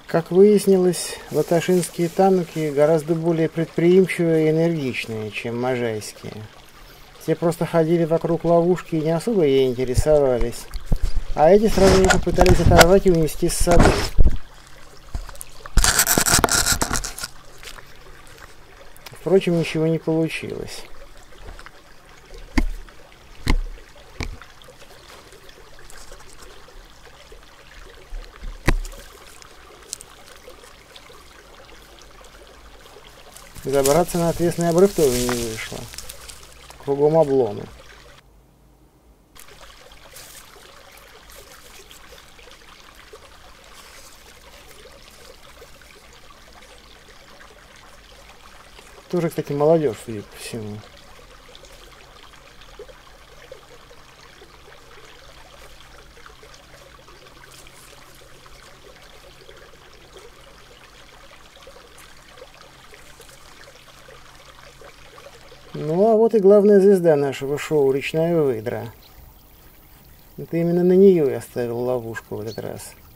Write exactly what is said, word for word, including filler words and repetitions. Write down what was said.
Как выяснилось, латашинские тануки гораздо более предприимчивые и энергичные, чем можайские. Те просто ходили вокруг ловушки и не особо ей интересовались. А эти сразу же попытались оторвать и унести с собой. Впрочем, ничего не получилось. Забраться на отвесный обрыв тоже не вышло. Кругом обломы. Тоже, кстати, молодежь, судя по всему. Ну, а вот и главная звезда нашего шоу — речная выдра. Это именно на нее я ставил ловушку в этот раз.